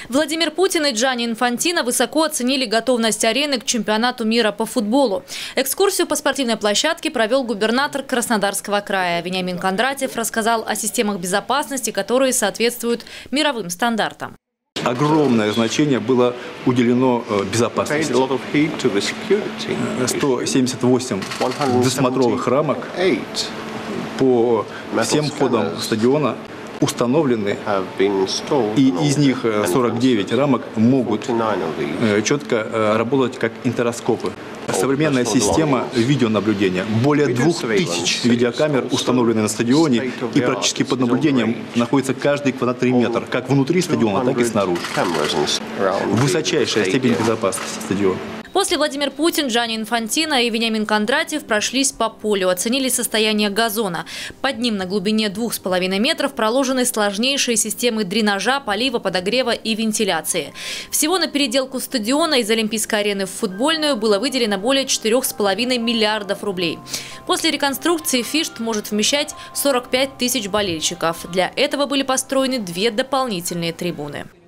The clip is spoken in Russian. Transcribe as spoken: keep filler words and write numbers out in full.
Владимир Путин и Джанни Инфантино высоко оценили готовность арены к чемпионату мира по футболу. Экскурсию по спортивной площадке провел губернатор Краснодарского края. Вениамин Кондратьев рассказал о системах безопасности, которые соответствуют мировым стандартам. Огромное значение было уделено безопасности. сто семьдесят восемь досмотровых рамок по всем входам стадиона установлены, и из них сорок девять рамок могут четко работать как интероскопы. Современная система видеонаблюдения. Более двух тысяч видеокамер установлены на стадионе, и практически под наблюдением находится каждый квадратный метр, как внутри стадиона, так и снаружи. Высочайшая степень безопасности стадиона. После Владимир Путин, Джанни Инфантино и Вениамин Кондратьев прошлись по полю, оценили состояние газона. Под ним на глубине двух с половиной метров проложены сложнейшие системы дренажа, полива, подогрева и вентиляции. Всего на переделку стадиона из Олимпийской арены в футбольную было выделено более четырёх с половиной миллиардов рублей. После реконструкции Фишт может вмещать сорок пять тысяч болельщиков. Для этого были построены две дополнительные трибуны.